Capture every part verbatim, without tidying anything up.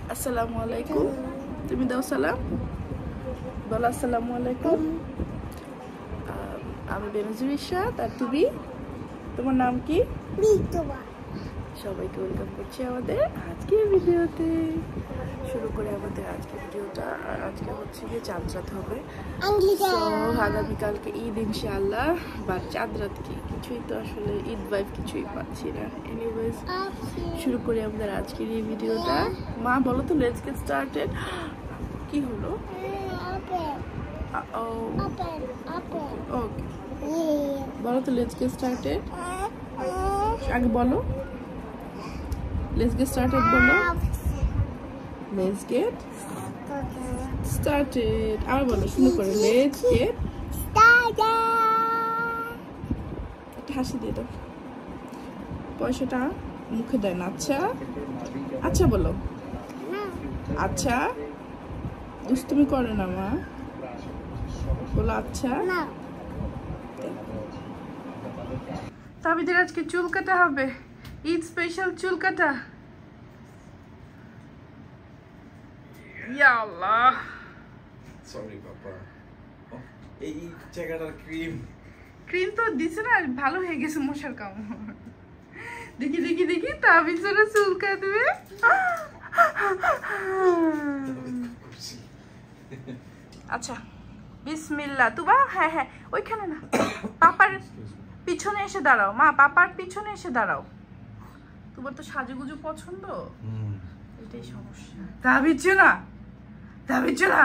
আসসালামু আলাইকুম। তুমি দাও সালাম, বলো আসসালামু আলাইকুম। আমি বেনজির ইশাদ, আর তুমি, তোমার নাম কি? সবাইকে ওয়েলকাম করছি আমাদের আজকের ভিডিওতে। শুরু করে আমাদের আজকের ভিডিওটা। আর আজকে হচ্ছে গিয়ে চাঁদ রাত হবে। আগামীকালকে ঈদ ইনশাআল্লাহ, বা চাঁদ রাত কি কিছুই তো আসলে ঈদ ভাইব কিছুই পাচ্ছি না। এনিওয়েজ শুরু করি আমাদের আজকের এই ভিডিওটা। মা বলো তো, লেটস গেট স্টার্টেড। কি হলো? ওকে বলো তো, লেটস গেট স্টার্টেড। আগে বলো, লেটস গেট স্টার্টেড বলো। Let's get started. আবার বলো শুরু করে, লেটস গেট স্টার্টেড। একটা হাসি দিয়ে দাও। পয়সাটা মুখে দেয় না। আচ্ছা আচ্ছা বলো। আচ্ছা, দুষ্টুমি করে না মা, বলো আচ্ছা। তাবিদের আজকে চুল কাটা হবে, ঈদ স্পেশাল চুল কাটা। ইয়া আল্লাহ, সরি পাপা, এই জায়গাটার ক্রিম ক্রিম তো দিছে না, ভালো হয়ে গেছে মশার কামড়। দেখি দেখি দেখি তাবিদ জোরে চুল কাটবে। আচ্ছা বিসমিল্লাহ। তুবা হ্যাঁ হ্যাঁ ওইখানে না, পাপার পিছনে এসে দাঁড়াও। মা পাপার পিছনে এসে দাঁড়াও। তোমার তো সাজুগুজু পছন্দ, এটাই সমস্যা। তাবিদ না, তাবিদ না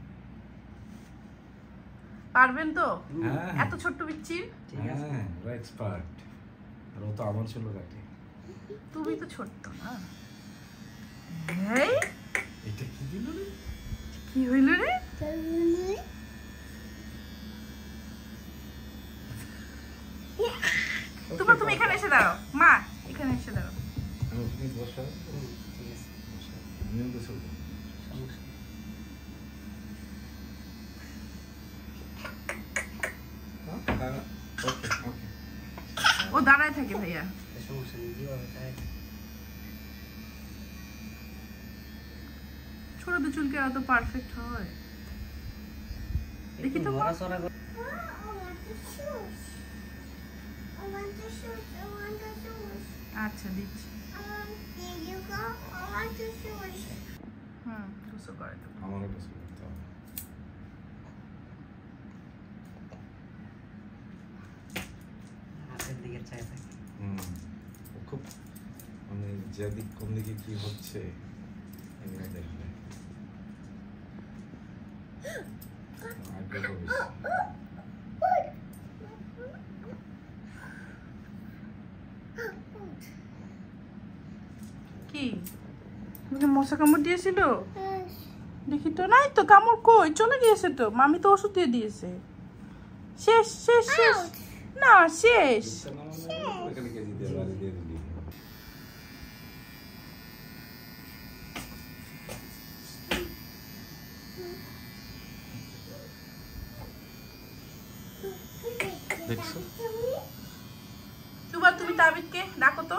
পারবেন তো? এত ছোট্ট বিচ্ছির। হ্যাঁ ও এক্সপার্ট, আর ও তো আমার ছিল কাটে। তুমি তো ছোট্ট না। এই এটা কি দিল রে? কি হইল রে? তুমি তুমি এখানে এসে দাঁড়াও। মা এখানে এসে দাঁড়াও। আমি ওখানে বসা। ঠিক আছে বসা। নিয়ম তো চলবে। ওকে ওকে। ও দাঁড়ায় থাকে ভাইয়া। ছোটদের চুল কি এত পারফেক্ট হয়? দেখি তো। আচ্ছা দিচ্ছি। হুম গোসল করে তো। আমারও গোসল করতে হবে। হাতের দিকে চাই থাকে। হুম খুব মানে যেদিক কোন দিকে কি হচ্ছে এগুলো দেখবে। আগ্রহ বেশি। কি মুখে মশা কামড় দিয়েছিল? দেখি তো। নাই তো, কামড় কই, চলে গিয়েছে তো। মামি তো ওষুধ দিয়ে দিয়েছে। শেষ শেষ শেষ না শেষ। এখানে কেজি দিয়ে বাজি দিয়ে দিলি। দেখছো? তুবা তুমি তাবিদকে ডাকো তো।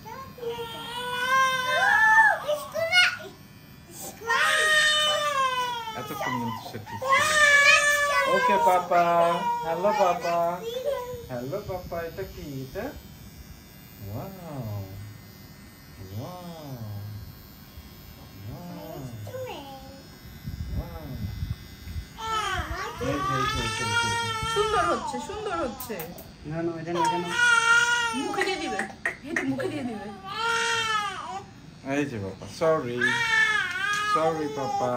এতক্ষণ কিন্তু সে ঠিক ছিল। Okay papa, hello papa, hello papa. এটা কি? এটা ওয়াও ওয়াও সুন্দর হচ্ছে, সুন্দর হচ্ছে। না না এটা না, এটা না। মুখে দিয়ে দিবে, এটা মুখে দিয়ে দিবে। এই যে papa, sorry sorry papa.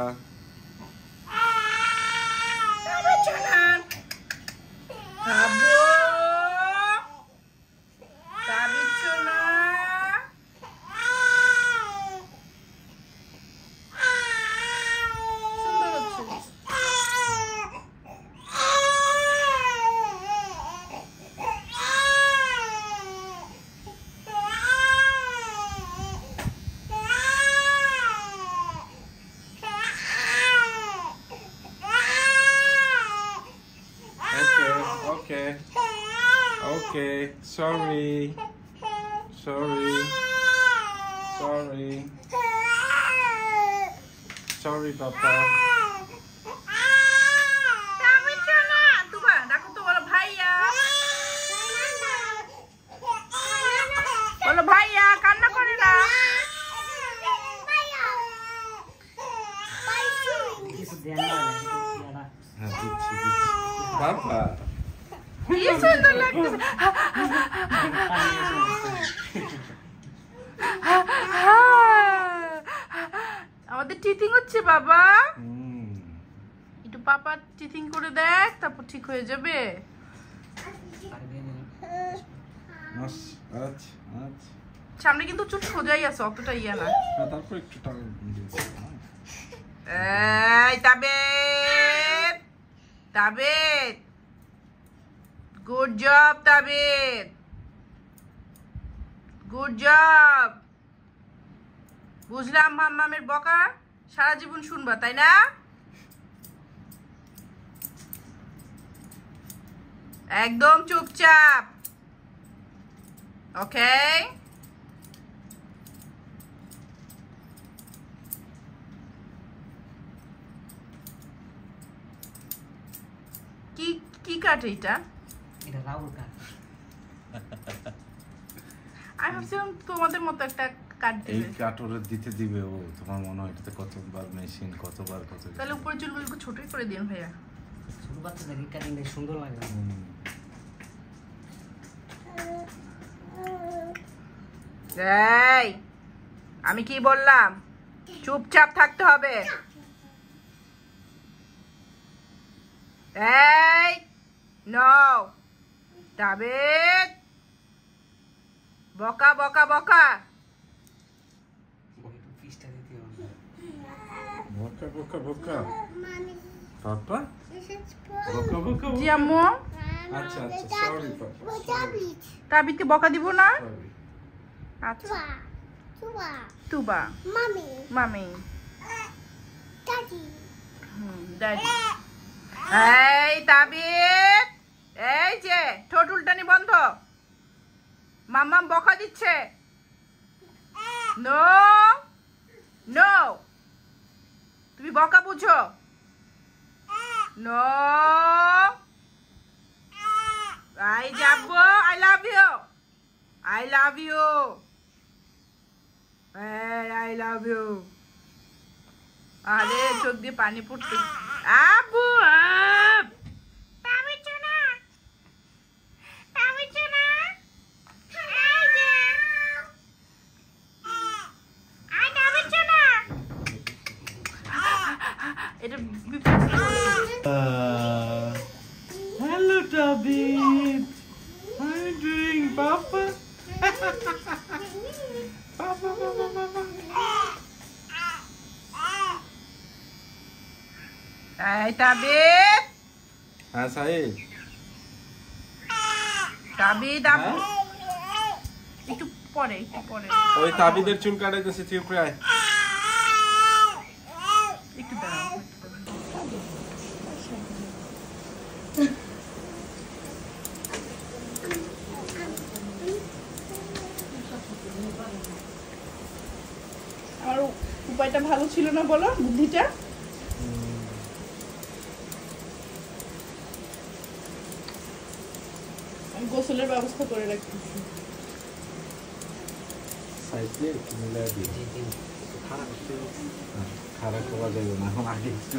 Okay. Okay. Sorry. Sorry. Sorry. Sorry papa. Tuba ডাকো তো, বলো ভাইয়া, বলো ভাইয়া, কান্না করে না। কিছু দেন না দাদা। হ্যাঁ দিচ্ছি দিচ্ছি পাপা। কি সুন্দর লাগতেছে। আমাদের টিথিং হচ্ছে বাবা। একটু পাপা টিথিং করে দেখ, তারপর ঠিক হয়ে যাবে। সামনে কিন্তু চুল সোজাই আছে, অতটা ইয়া না। তারপর একটু টাকা দিয়েছি। এই Tabed, Tabed, good job Tabed, good job. বুঝলাম মাম্মামের বকা সারা জীবন শুনবা, তাই না? একদম চুপচাপ, ওকে? কি কি কাঠ এটা? এটা রাউর কাঠ। আমি ভাবছিলাম তোমাদের মতো একটা কাঠ এই দিবে। কাঠ ওরা দিতে দিবে ও? তোমার মনে হয় এটাতে কতবার মেশিন, কতবার কত। তাহলে উপরে চুলগুলো ছোটই করে দিন ভাইয়া। ছোট বাচ্চাদের কাটিংটা সুন্দর লাগে। এই আমি কি বললাম? চুপচাপ থাকতে হবে। এই নো তাবেদ, বকা বকা বকা। ওই পিসটা দিতে হবে। বকা বকা বকা পাপা, বকা বকা। জি আম্মু, আচ্ছা আচ্ছা সরি পাপা। তাবিদকে বকা দিব না? সরি। আচ্ছা Tuba. Tuba, Mommy. Mommy, Daddy. Hmm daddy. এই তাবিদ, এই যে ঠোঁট উল্টানি বন্ধ। মাম্মাম বকা দিচ্ছে। নো নো, তুমি বকা বুঝো। নো, আই যাবো। I love you, I love you, I love you. আরে চোখ দিয়ে পানি পড়তে। আবু আব তাবিদ না, তাবিদ না, এই যে আই তাবিদ না। এটা Hello, David. How are you doing, Papa? Papa, Papa, Papa. এই তাবিদ, হ্যাঁ সাহেব। তাবিদ আবু একটু পরে, একটু পরে, ওই তাবিদের চুল কাটাইতেছে, তুই উপরে আয়। একটু দাঁড়াও। আমার উপায়টা ভালো ছিল না বলো, বুদ্ধিটা? আমি গোসলের ব্যবস্থা করে রাখতেছি। সাইড দিয়ে একটু মিলাই দিই। খারাপ হচ্ছে। খারাপ করা যাবে না, এখন আগে একটু।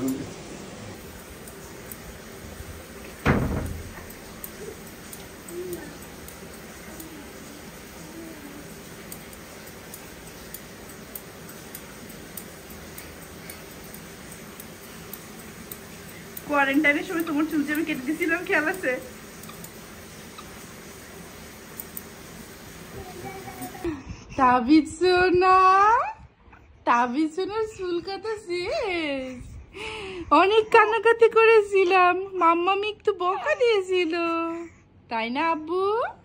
কোয়ারেন্টাইনের সময় তোমার চুল যে আমি কেটে দিয়েছিলাম, খেয়াল আছে? তাবিদ সোনা, তাবিদ সোনার চুল কাটা শেষ। অনেক কান্নাকাটি করেছিলাম, মাম্মামি একটু বকা দিয়েছিল, তাই না আব্বু?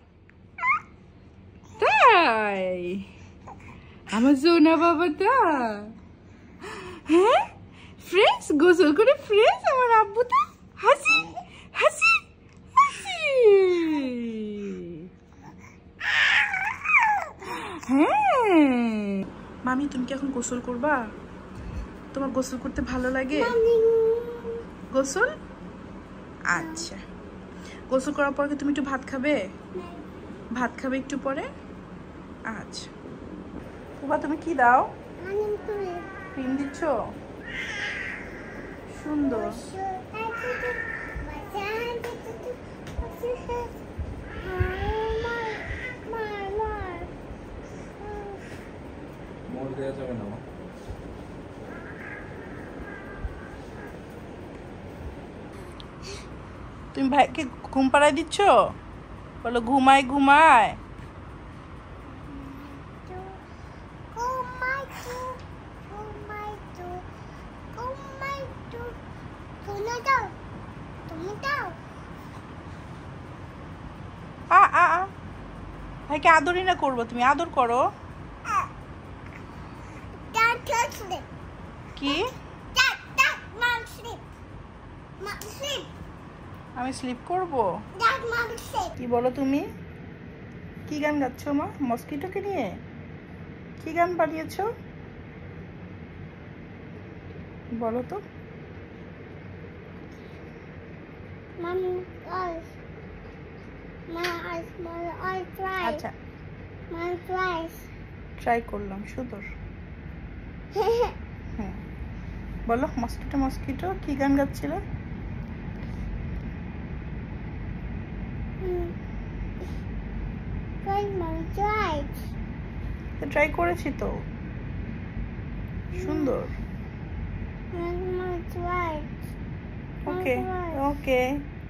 তাই আমার সোনা বাবাটা, হ্যাঁ ফ্রেশ গোসল করে ফ্রেশ আমার আব্বুটা। হাসি হাসি হাসি। হ্যাঁ মামি, তুমি কি এখন গোসল করবা? তোমার গোসল করতে ভালো লাগে? গোসল? আচ্ছা, গোসল করার পর কি তুমি একটু ভাত খাবে? ভাত খাবে একটু পরে? আচ্ছা। বাবা তুমি কি দাও? ক্রিম দিচ্ছ? সুন্দর। মোর দেওয়া যাবে না। তুমি ভাইকে ঘুম পাড়ায় দিচ্ছ? বলো ঘুমায় ঘুমায়। আ আ আ ভাইকে আদরই না করবো, তুমি আদর করো। কি? আমি স্লিপ করব? কি বলো তুমি? কি গান গাচ্ছ মা? মস্কিটোকে নিয়ে কি গান বানিয়েছো বলো তো? আচ্ছা ট্রাই করলাম, সুন্দর। হ্যাঁ বলো, মস্কিটো মস্কিটো কি গান গাচ্ছিল? ট্রাই করেছি তো, সুন্দর। ওকে ওকে।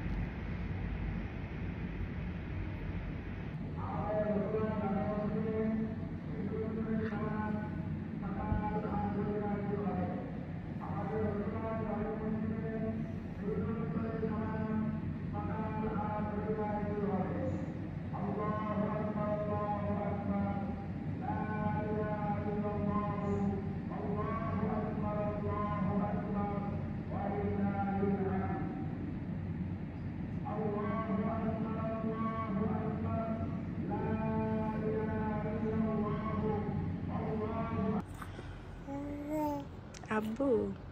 আব্বু,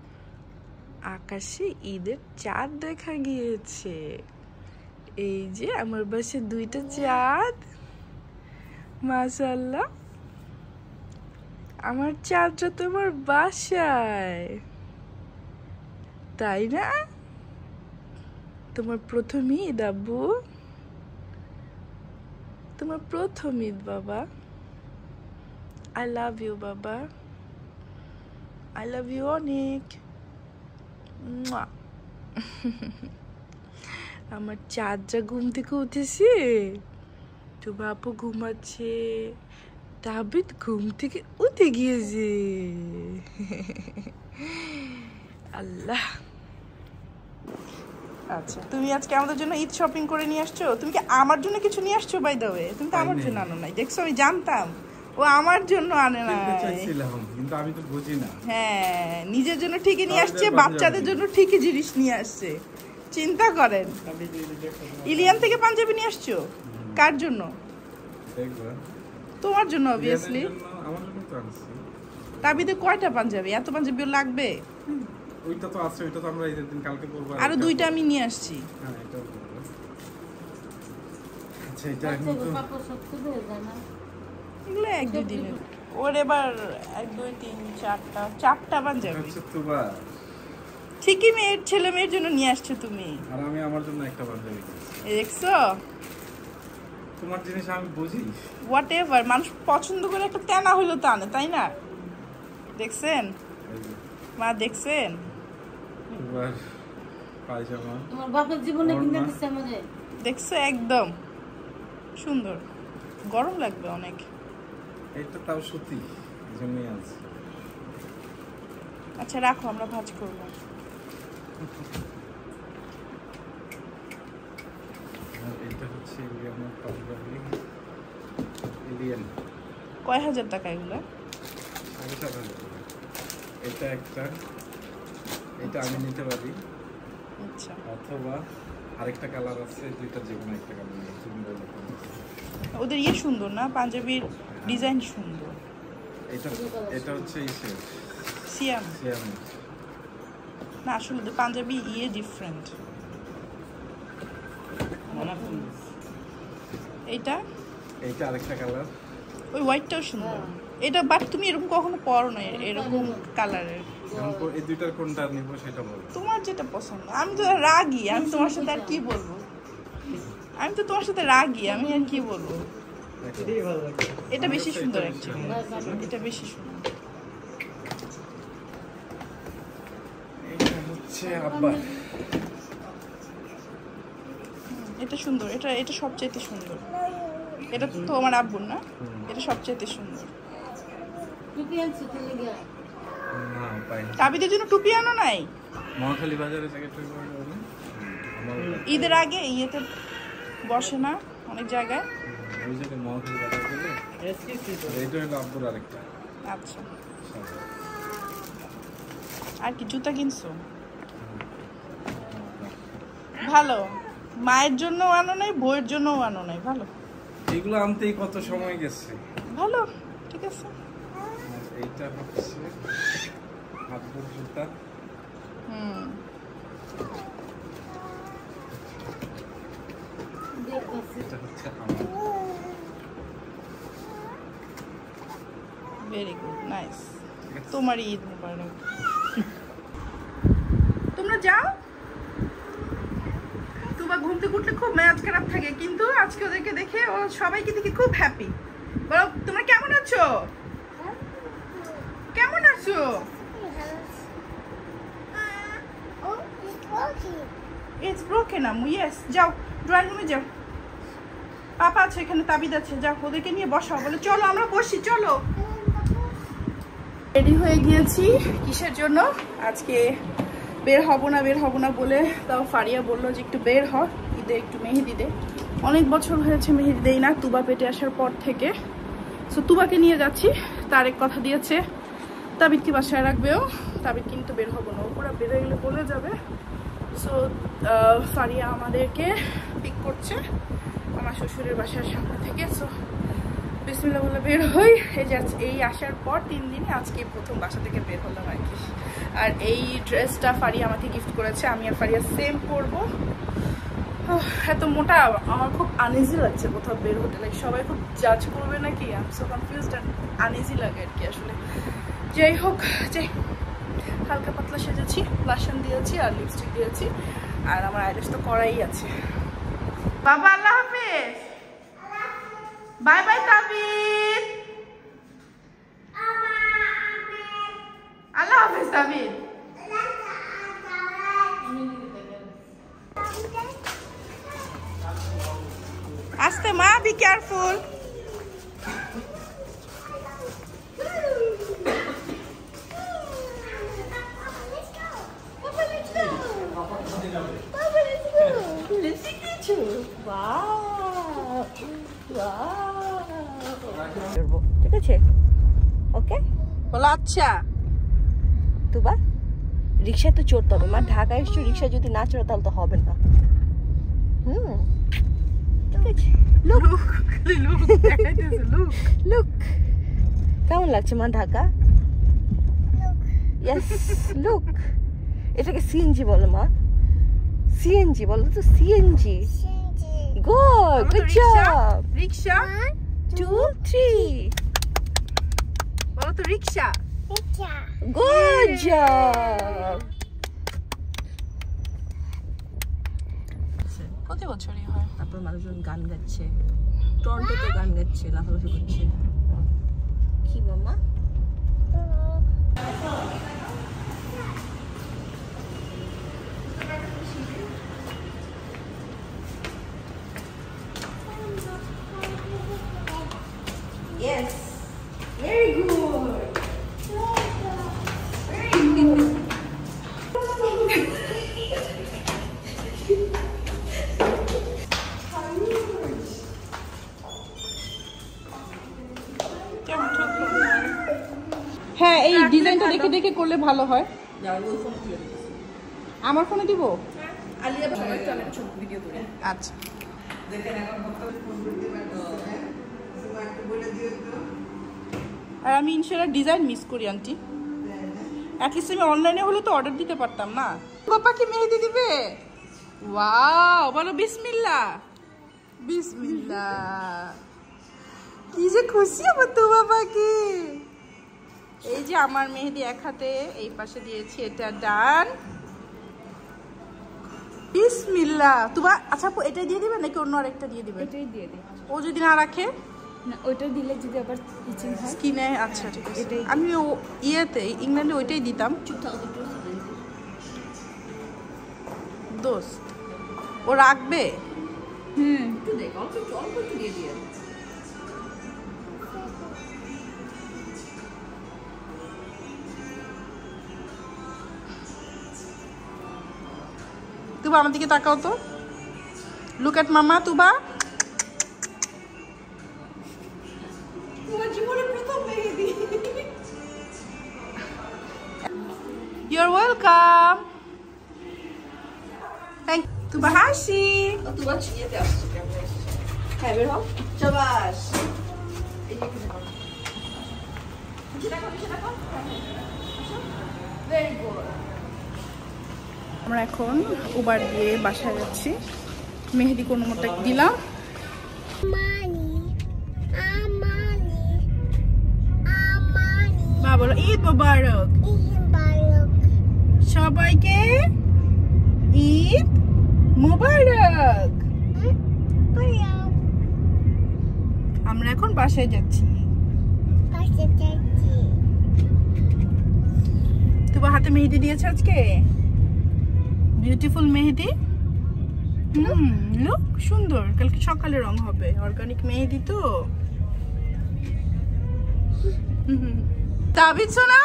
আকাশে ঈদের চাঁদ দেখা গিয়েছে। এই যে আমার বাসায় দুইটা চাঁদ, মাশাআল্লাহ। আমার চাঁদটা তোমার বাসায়, তাই না? তোমার প্রথম ঈদ আব্বু, তোমার প্রথম ঈদ বাবা। আই লাভ ইউ বাবা, I love you অনেক। আমার চাঁদটা ঘুম থেকে উঠেছে, তো বাপু ঘুমাচ্ছে, তাবিদ ঘুম থেকে উঠে গিয়েছে। আল্লাহ। আচ্ছা তুমি আজকে আমাদের জন্য ঈদ শপিং করে নিয়ে আসছো? তুমি কি আমার জন্য কিছু নিয়ে আসছো? বাই দ্য ওয়ে তুমি তো আমার জন্য আনো নাই, দেখছো? আমি জানতাম ও আমার জন্য আনে না, কিন্তু আমি তো বুঝি না। হ্যাঁ নিজের জন্য ঠিকই নিয়ে আসছে, বাচ্চাদের জন্য ঠিকই জিনিস নিয়ে আসছে। চিন্তা করেন। ইলিয়ান থেকে পাঞ্জাবি নিয়ে আসছো? কার জন্য? তোমার জন্য অবভিয়াসলি। আমার জন্য তো আনছি। তাবিদে কয়টা পাঞ্জাবি? এত পাঞ্জাবি লাগবে? ওইটা তো আছে, ওইটা তো আমরা ঈদের দিন কালকে পরবো। আরো দুইটা আমি নিয়ে আসছি। হ্যাঁ এটা আচ্ছা, এটা এখন তো এগুলো এক দুই দিনের। ওর এবার এক দুই তিন চারটা চারটা পাঞ্জাবি। আচ্ছা তুবা ঠিকই মেয়ের ছেলে মেয়ের জন্য নিয়ে আসছো তুমি, আর আমি আমার জন্য একটা পাঞ্জাবি। দেখছো? তোমার জিনিস আমি বুঝি। হোয়াট এভার, মানুষ পছন্দ করে একটা তেনা হইলো তা না, তাই না? দেখছেন মা, দেখছেন? এবার পায়জামা তোমার বাপের জীবনে কিনে দিচ্ছে আমাদের, দেখছো? একদম সুন্দর, গরম লাগবে অনেক। এটা তাও সুতি, জন্যই আছে। আচ্ছা রাখো, আমরা ভাজ করবো। এটা হচ্ছে ইলিয়ানের পাঞ্জাবি। ইলিয়ান কয় হাজার টাকা এগুলো? সাড়ে সাত হাজার টাকা। এটা একটা, এটা আমি নিতে পারি। আচ্ছা অথবা আরেকটা কালার আছে, দুইটা যে কোনো একটা কালার নিতে। ওদের ইয়ে সুন্দর না, পাঞ্জাবির ডিজাইন সুন্দর। এটা এটা হচ্ছে ইসের সিয়াম সিয়াম না আসলে তো পাঞ্জাবি ইয়ে ডিফারেন্ট এইটা এইটা আরেকটা কালার ওই হোয়াইটটাও সুন্দর এটা বাট তুমি এরকম কখনো পরো না এরকম কালারের এই দুইটার কোনটা নিব সেটা বলো তোমার যেটা পছন্দ আমি তো রাগী আমি তোমার সাথে আর কি বলবো আমি তো তোমার সাথে রাগী আমি আর কি বলবো এটাই ভালো লাগে এটা বেশি সুন্দর অ্যাকচুয়ালি এটা বেশি সুন্দর এটা হচ্ছে আব্বা এটা সুন্দর এটা এটা সবচেয়ে সুন্দর এটা তো আমার আব্বুর না এটা সবচেয়ে সুন্দর টুপি আনছি চলে গিয়া না পাই না তাবিদের জন্য টুপি আনো নাই মহাখালী বাজারে সেক্রেটারি আমার ঈদের আগে ইয়েতে বসে না অনেক জায়গায় ওই যে মহাখালী বাজার গেলে এইটা হলো আব্বুর আরেকটা আচ্ছা আর কি জুতা কিনছো ভালো মায়ের জন্য আনো নাই বইয়ের জন্যও আনো নাই ভালো এগুলো আনতেই কত সময় গেছে ভালো ঠিক আছে আর এইটা হচ্ছে আব্বুর জুতা হুম দেখতেছি এটা হচ্ছে আমার ভেরি গুড নাইস তোমার ঈদ মুবারক তোমরা যাও তুবা ঘুম থেকে উঠলে খুব মেজাজ খারাপ থাকে কিন্তু আজকে ওদেরকে দেখে ও সবাইকে দেখে খুব হ্যাপি বলো তোমরা কেমন আছো কেমন আছো Oh, it's working. It's broken আম্মু ইয়েস যাও ড্রয়িং রুমে যাও পাপা আছে এখানে তাবিদ আছে যাও ওদেরকে নিয়ে বসাও বলে চলো আমরা বসি চলো রেডি হয়ে গিয়েছি কিসের জন্য আজকে বের হব না বের হব না বলে তাও ফারিয়া বললো যে একটু বের হ ঈদে একটু মেহেদি দে অনেক বছর হয়েছে মেহেদি দেই না তুবা পেটে আসার পর থেকে সো তুবাকে নিয়ে যাচ্ছি তার এক কথা দিয়েছে তাবিদকে বাসায় রাখবেও তাবিদ কিন্তু বের হবো না ও পুরো বের হয়ে গেলে বলে যাবে সো ফারিয়া আমাদেরকে পিক করছে আমার শ্বশুরের বাসার সামনে থেকে সো বিসমিল্লাহ বলে বের হই এই যে এই আসার পর তিন দিনে আজকে প্রথম বাসা থেকে বের হলাম আর কি আর এই ড্রেসটা ফারিয়া আমাকে গিফট করেছে আমি আর ফারিয়া সেম পরবো এত মোটা আমার খুব আনইজি লাগছে কোথাও বের হতে লাগে সবাই খুব জাজ করবে নাকি I am so confused and uneasy লাগে আর কি আসলে যাই হোক যে হালকা পাতলা সেজেছি লাশন দিয়েছি আর লিপস্টিক দিয়েছি আর আমার আইলাশ তো করাই আছে বাবা আল্লাহ হাফেজ বাই বাই তাবিদ আল্লাহ হাফেজ তাবিদ আস্তে মা বি কেয়ারফুল ঠিক আছে ওকে বলো আচ্ছা তুবা রিক্সায় তো চড়তে হবে মা ঢাকায় এসছো রিক্সায় যদি না চড়ো তাহলে তো হবে না হুম ঠিক আছে লুক লুক দেখাইতেছে লুক লুক কেমন লাগছে মা ঢাকা ইয়েস লুক এটাকে সিএনজি বলো মা সিএনজি বলো তো CNG good good job rickshaw two three বলো তো রিক্সা Pizza. গুড জব কত বছরই হয় তারপর মানুষজন গান গাচ্ছে টরন্টোতে গান গাচ্ছে লাফালাফি করছে কি মামা Yes. Very good. Very good. হ্যাঁ এই ডিজাইনটা দেখে দেখে করলে ভালো হয় আমার ফোনে দিব আচ্ছা আর আমি ইনশাআল্লাহ ডিজাইন মিস করি আন্টি অ্যাটলিস্ট আমি অনলাইনে হলে তো অর্ডার দিতে পারতাম না। বাবা কি মেহেদি দিবে? ওয়াও, বলো বিসমিল্লাহ। বিসমিল্লাহ। কি যে খুশি আমার তো বাবাকে। এই যে আমার মেহেদি এক হাতে, এই পাশে দিয়েছি, এটা ডান। বিসমিল্লাহ। তুবা আচ্ছা আপু এটাই দিয়ে দিবে নাকি অন্য আরেকটা দিয়ে দিবে? এটাই দিয়ে দিই। ও যদি না রাখে না, ওইটা দিলে যদি আবার ইচিং হয়। স্কিনে। আচ্ছা ঠিক আছে, আমি ও ইয়েতে ইংল্যান্ডে ওইটাই দিতাম। দোস্ত ও রাখবে? হুম, একটু দেখ, অল্প একটু অল্প একটু দিয়ে দিয়ে। তুবা আমার দিকে তাকাও তো। লুক এট মামা। তুবা You're welcome. Thank you. তুবা হাসি। তুবা চিয়েতে আসছে ক্যামেরা। হ্যাঁ বের হও। শাবাশ। এই যে এখানে করো। নিচে দেখো, নিচে দেখো। Very good. আমরা এখন উবার দিয়ে বাসায় যাচ্ছি। মেহেদি কোনো মতো দিলাম। Amani, Amani, Amani. মা বলো ঈদ মোবারক Ibarok. সবাইকে। ঈদ মোবারক। Barok. আমরা এখন বাসায় যাচ্ছি। Pasatati. তোমার হাতে মেহেদি দিয়েছে আজকে। বিউটিফুল মেহেদি। হুম, লুক সুন্দর। কালকে সকালে রং হবে, অর্গানিক মেহেদি তো। তাবিজ সোনা।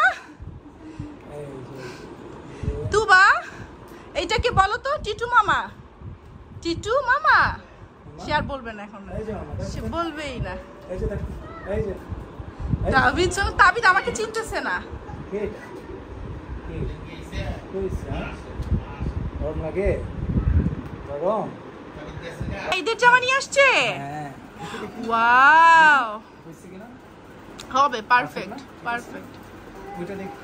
তুবা এইটা কি বলো তো? টিটু মামা। টিটু মামা। সে আর বলবে না এখন, সে বলবেই না। এই যে দেখো, এই যে তাবিজ সোনা, তাবিজ আমাকে চিনতেছে না। কে কে কইছে গরম লাগে? গরম? ঈদের জামা নিয়ে আসছে। হ্যাঁ, ওয়াও, কইছে কিনা? হবে পারফেক্ট পারফেক্ট। ওইটা দেখ।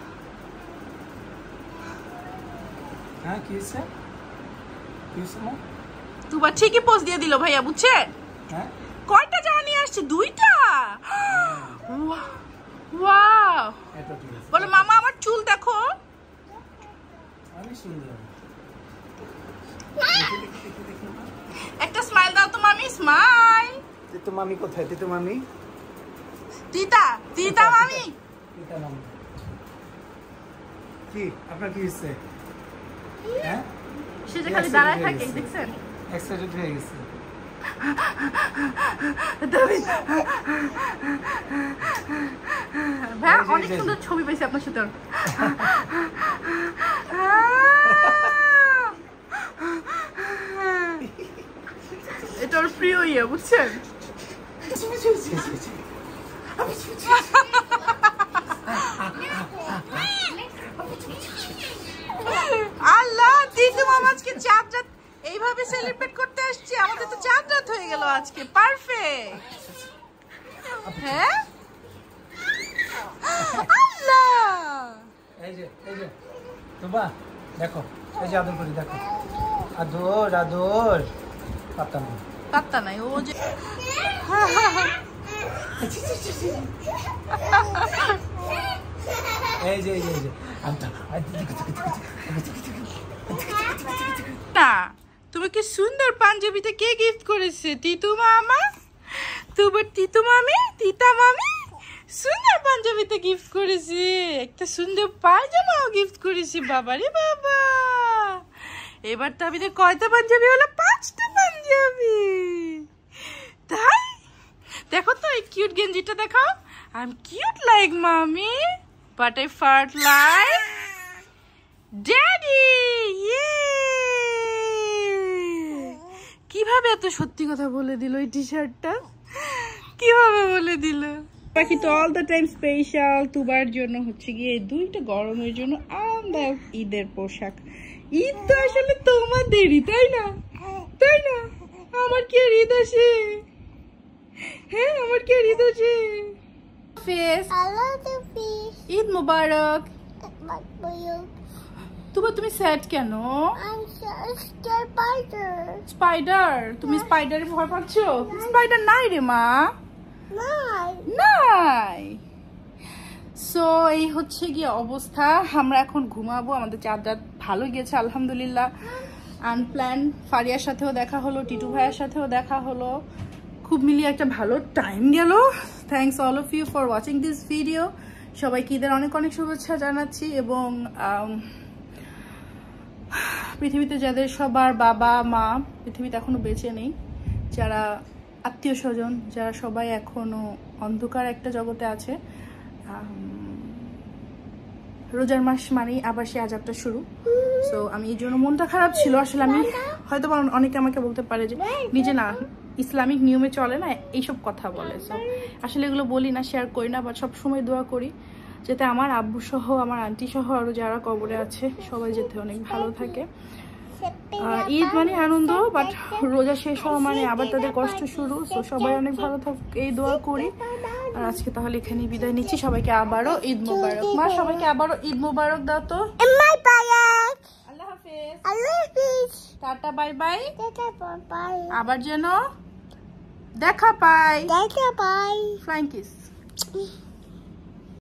হ্যাঁ, কি হইছে? কি হইছে মা? তুবা ঠিকই পোজ দিয়ে দিল ভাইয়া, বুঝছে? হ্যাঁ, কয়টা জামা নিয়ে আসছে? দুইটা। ওয়াও। এটা ঠিক আছে। বলো মামা আমার চুল দেখো। অনেক সুন্দর। একটা স্মাইল দাও তো মামি, স্মাইল। তিতো মামি কোথায়? তিতো মামি? তিতা তিতা মামি। তিতা মামি। কি আপনার কি হইছে? হ্যাঁ, সে যে খালি দাঁড়ায় থাকে, দেখছেন? এক্সাইটেড হয়ে গেছে। ভাইয়া অনেক সুন্দর ছবি পাইছি আপনার সাথে। এটা ওর প্রিয় ইয়ে, বুঝছেন? আল্লাহ, তিতু মামা আজকে চাঁদ রাত এইভাবে সেলিব্রেট করতে আসছি। আমাদের তো চাঁদ রাত হয়ে গেল আজকে। পারফেক্ট। হ্যাঁ আল্লাহ। এই যে এই যে তোবা দেখো, এই যে আদর করি, দেখো আদর আদর। পাত্তা না, পাত্তা নাই ও যে। এই যে এই যে এই যে আমটা না, তুমি কি সুন্দর পাঞ্জাবিটা কে গিফট করেছে? তিতু মামা। তোমার তিতু মামি, তিতা মামি সুন্দর পাঞ্জাবিতে গিফট করেছে। একটা সুন্দর পায়জামাও গিফট করেছে। বাবা রে বাবা, এবার তো আমাদের কয়টা পাঞ্জাবি হলো? পাঁচটা পাঞ্জাবি। তাই দেখো তো এই কিউট গেঞ্জিটা দেখাও। I am cute like mommy, but I fart like daddy. ইয়ে, কিভাবে এত সত্যি কথা বলে দিল এই টি শার্টটা? কিভাবে বলে দিল? বাকি তো অল দ্য টাইম স্পেশাল তুবার জন্য হচ্ছে গিয়ে এই দুইটা গরমের জন্য আরামদায়ক ঈদের পোশাক। ঈদ তো আসলে তোমাদেরই, তাই না? তাই না? আমার কি আর ঈদ আসে? হ্যাঁ, আমার কি আর ঈদ আসে? Face I love the fish. Eid Mubarak. But for you, Tuba তুমি স্যাড কেন? I'm so scared spider. Spider, তুমি স্পাইডারে ভয় পাচ্ছো? স্পাইডার নাই রে মা, Nice. নাই। সো এই হচ্ছে গিয়ে অবস্থা। আমরা এখন ঘুমাবো, আমাদের চাঁদ রাত ভালো গেছে আলহামদুলিল্লাহ। আনপ্ল্যান ফারিয়ার সাথেও দেখা হলো, টিটু ভাইয়ের সাথেও দেখা হলো, খুব মিলিয়ে একটা ভালো টাইম গেল। Thanks all of you for watching this video. সবাইকে ঈদের অনেক অনেক শুভেচ্ছা জানাচ্ছি এবং পৃথিবীতে যাদের সবার বাবা মা পৃথিবীতে এখনো বেঁচে নেই, যারা আত্মীয় স্বজন, যারা সবাই এখনো অন্ধকার একটা জগতে আছে, রোজার মাস মানেই আবার সে আজাবটা শুরু। সো আমি এই জন্য মনটা খারাপ ছিল আসলে। আমি হয়তো অনেকে আমাকে বলতে পারে যে নিজে না ইসলামিক নিয়মে চলে না, এইসব কথা বলে। সো আসলে এগুলো বলি না, শেয়ার করি না, বাট সবসময় দোয়া করি যাতে আমার আব্বু সহ আমার আন্টি সহ আরও যারা কবরে আছে সবাই যাতে অনেক ভালো থাকে। ঈদ মানে আনন্দ, বাট রোজা শেষ হওয়া মানে আবার তাদের কষ্ট শুরু। তো সবাই অনেক ভালো থাকুক এই দোয়া করি। আর আজকে তাহলে এখানেই বিদায় নিচ্ছি। সবাইকে আবারও ঈদ মোবারক। মা সবাইকে আবারও ঈদ মোবারক দাও তো। In my bag. আল্লাহ হাফেজ, I love this. Tata, bye bye. Tata, bye bye. আবার যেন দেখা পাই। Tata, bye. Flying kiss.